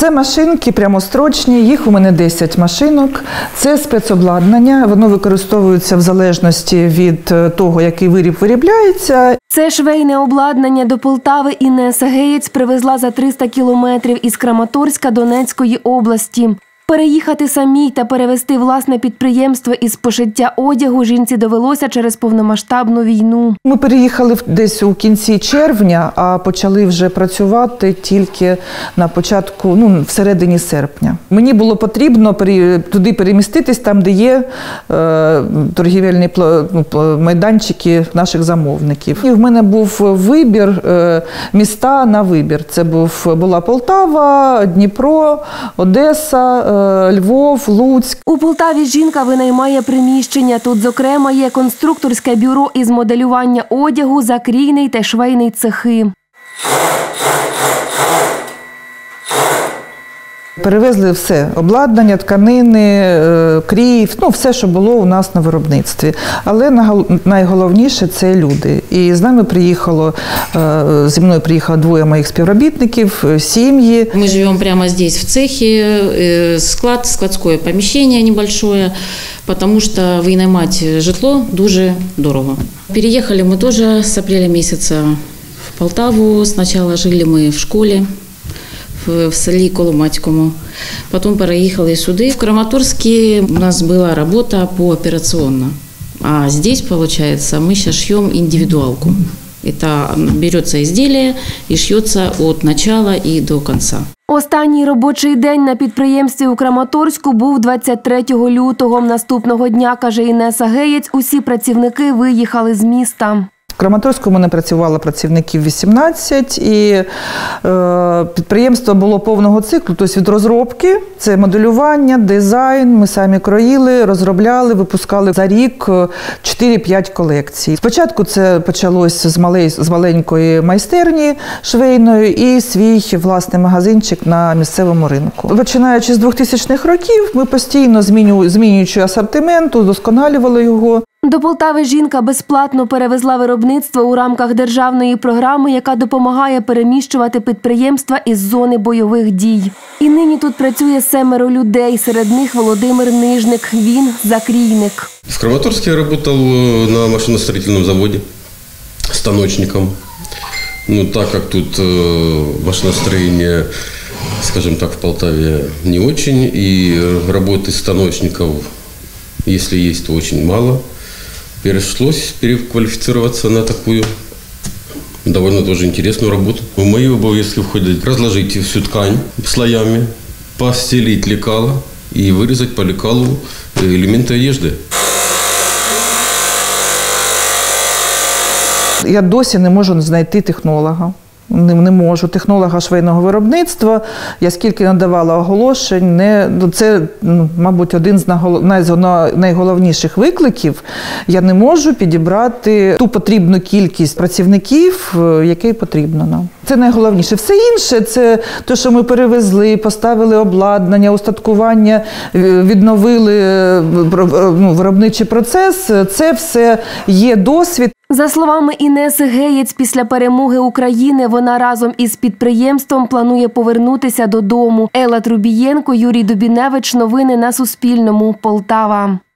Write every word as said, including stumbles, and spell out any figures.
Це машинки прямострочні, їх у мене десять машинок. Це спецобладнання, воно використовується в залежності від того, який виріб виробляється. Це швейне обладнання до Полтави Інеса Геєць привезла за триста кілометрів із Краматорська Донецької області. Переїхати самій та перевести власне підприємство із пошиття одягу жінці довелося через повномасштабну війну. Ми переїхали десь у кінці червня, а почали вже працювати тільки на початку, ну, всередині серпня. Мені було потрібно туди переміститись, там, де є е, торгівельні майданчики наших замовників. І в мене був вибір, е, міста на вибір. Це був, була Полтава, Дніпро, Одеса, Львов, Луцьк. У Полтаві жінка винаймає приміщення. Тут, зокрема, є конструкторське бюро із моделювання одягу, закрійний та швейний цехи. Перевезли все – обладнання, тканини, крій, ну, все, що було у нас на виробництві. Але найголовніше – це люди. І з нами приїхало, зі мною приїхало двоє моїх співробітників, сім'ї. Ми живемо прямо тут, в цехі, склад, складське поміщення небольшое, тому що винаймати житло дуже дорого. Переїхали ми теж з апреля місяця в Полтаву. Спочатку жили ми в школі в селі Коломацькому. Потім переїхали сюди. В Краматорську у нас була робота поопераційна. А здесь, получается, мы сейчас шьем индивидуалку. Это берется изделие и шьется от начала и до конца. Останній робочий день на підприємстві у Краматорську був двадцять третього лютого. Наступного дня, каже Інеса Геєць, усі працівники виїхали з міста. В Краматорську в мене працювало працівників вісімнадцять, і е, підприємство було повного циклу, тобто від розробки, це моделювання, дизайн, ми самі кроїли, розробляли, випускали за рік чотири-п'ять колекцій. Спочатку це почалось з, малей, з маленької майстерні швейної і свій власний магазинчик на місцевому ринку. Починаючи з двохтисячних років, ми постійно, зміню, змінюючи асортимент, удосконалювали його. До Полтави жінка безплатно перевезла виробництво у рамках державної програми, яка допомагає переміщувати підприємства із зони бойових дій. І нині тут працює семеро людей, серед них Володимир Нижник, він закрійник. В Краматорске я работал на машиностроительном заводе станочником. Ну, так как тут машиностроение, скажем так, в Полтаве не очень, и работы станочников, если есть, то очень мало. Пришлось переквалифицироваться на такую довольно тоже интересную работу. В мои обовязки входит разложить всю ткань слоями, постелить лекало и вырезать по лекалу элементы одежды. Я досі не можу знайти технолога. Не, не можу. Технолога швейного виробництва. Я скільки надавала оголошень, не, це, ну, мабуть, один з найголовніших викликів. Я не можу підібрати ту потрібну кількість працівників, який потрібно нам. Це найголовніше. Все інше – це те, що ми перевезли, поставили обладнання, устаткування, відновили ну, виробничий процес. Це все є досвід. За словами Інеси Геєць, після перемоги України вона разом із підприємством планує повернутися додому. Елла Трубієнко, Юрій Дубіневич. Новини на Суспільному. Полтава.